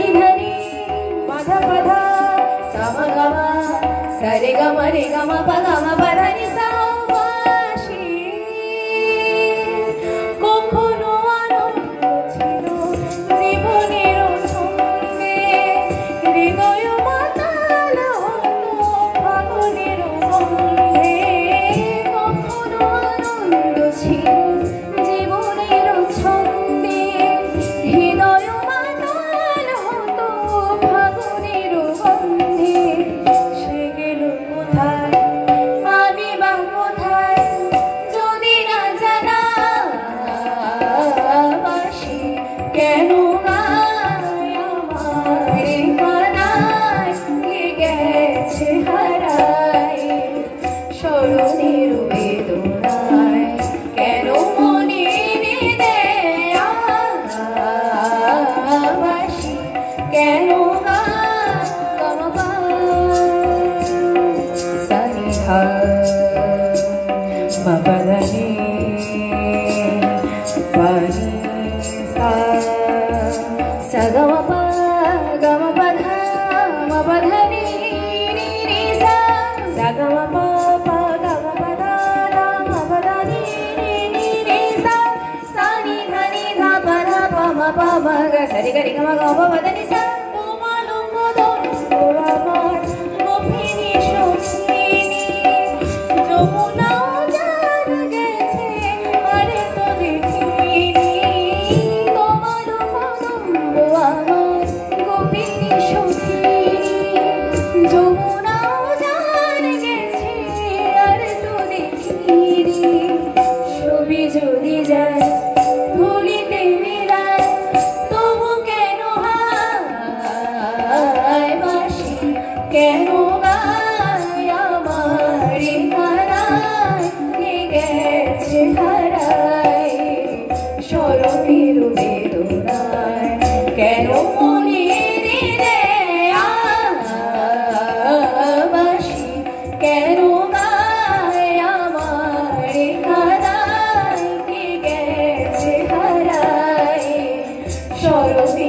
धनी मध पध सम गम सरे गम रे गम प गम प धनि सा বাসি কখনো আনন্দ ছিল জীবনের ছন্দে হৃদয় মাতাল হতো ফাগুনের গন্ধে কখনো আনন্দ ছিল জীবনের ছন্দে হৃদয় মাতাল হতো ফাগুনের গন্ধে সে গেল কোথায় আমি বা কোথায় যদি না জানা বাসি কেন গায় আমার মানায় কে গেছে হারায় স্মরণের বেদনায় কেন মনে দেয় বাসি কেন গায় গমপা সনিধা মপধনি পানি সা সগমপ গমপধ মপধনি নি নি সা সগমপ প গমপধ মপধনি নি নি নি সা সানি ধনি ধা পধ প ম প ম গ সরি গরি গম গ প পধনি সা তোমার কদম আমার গভীরি সখিনী যমুনাও জান গেছে আরে তো দেখিনি তোমার কদম আমার গভীরি সখিনী যমুনাও জান গেছে আরে তো দেখিনি ছবি যদি যায় ভুলিতে মিলায় তবু কেন হায় বাসি কেন গায় আমার হারায় কে গেছে হারায় স্মরণের বেদনায় কেন মনে দেয় বাসি কেন গায় আমার হারায় কে গেছে হারায় স্মরণের